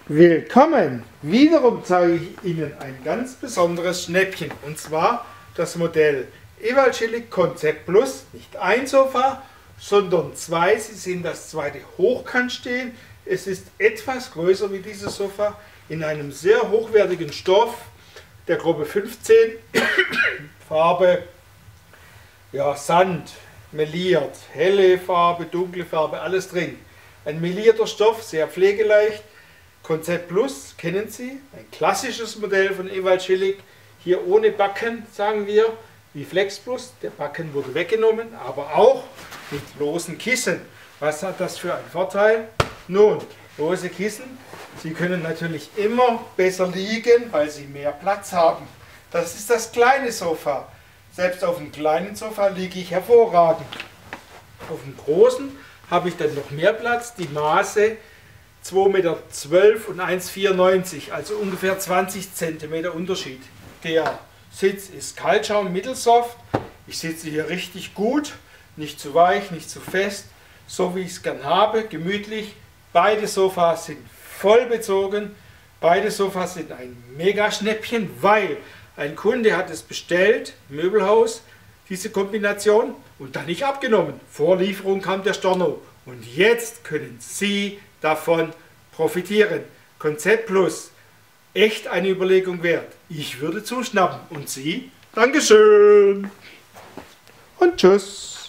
Willkommen! Wiederum zeige ich Ihnen ein ganz besonderes Schnäppchen, und zwar das Modell Ewald-Schillig Konzept Plus. Nicht ein Sofa, sondern zwei. Sie sehen das zweite hochkant stehen. Es ist etwas größer wie dieses Sofa, in einem sehr hochwertigen Stoff der Gruppe 15. Farbe Sand, meliert, helle Farbe, dunkle Farbe, alles drin. Ein melierter Stoff, sehr pflegeleicht. Konzept Plus kennen Sie, ein klassisches Modell von Ewald-Schillig, hier ohne Backen, sagen wir, wie Flex Plus. Der Backen wurde weggenommen, aber auch mit losen Kissen. Was hat das für einen Vorteil? Nun, lose Kissen, Sie können natürlich immer besser liegen, weil Sie mehr Platz haben. Das ist das kleine Sofa. Selbst auf dem kleinen Sofa liege ich hervorragend. Auf dem großen habe ich dann noch mehr Platz, die Maße 2,12 Meter und 1,94 Meter, also ungefähr 20 cm Unterschied. Der Sitz ist Kaltschaum, mittelsoft. Ich sitze hier richtig gut, nicht zu weich, nicht zu fest, so wie ich es gern habe, gemütlich. Beide Sofas sind voll bezogen, beide Sofas sind ein Mega-Schnäppchen, weil ein Kunde hat es bestellt, Möbelhaus, diese Kombination, und dann nicht abgenommen. Vor Lieferung kam der Storno und jetzt können Sie davon profitieren. Konzept Plus, echt eine Überlegung wert. Ich würde zuschnappen. Und Sie? Dankeschön. Und tschüss.